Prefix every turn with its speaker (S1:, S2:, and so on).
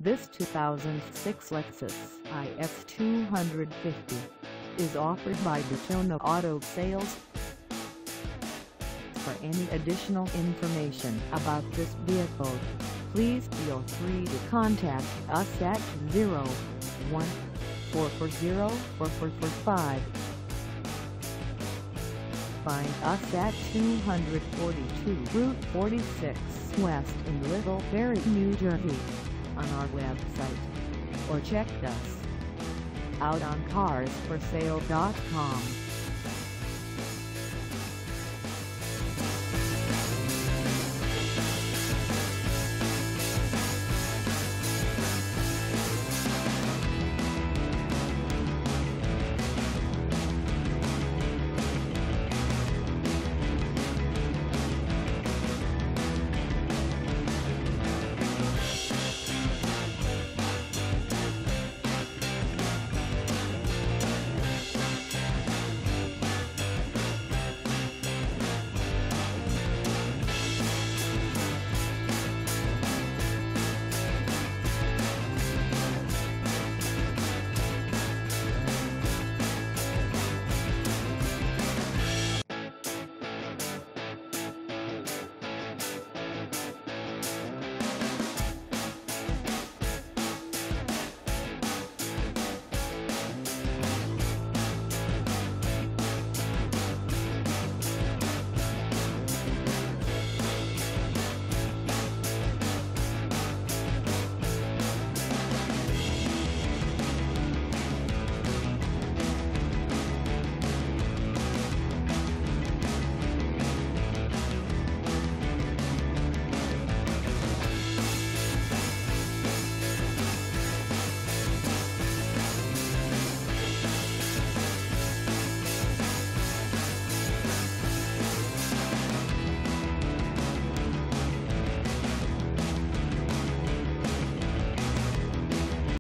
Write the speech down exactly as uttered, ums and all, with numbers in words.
S1: This two thousand six Lexus I S two fifty is offered by Daytona Auto Sales. For any additional information about this vehicle, please feel free to contact us at zero one four four zero, four four four five. Find us at two forty-two Route forty-six West in Little Ferry, New Jersey, on our website, or check us out on cars for sale dot com.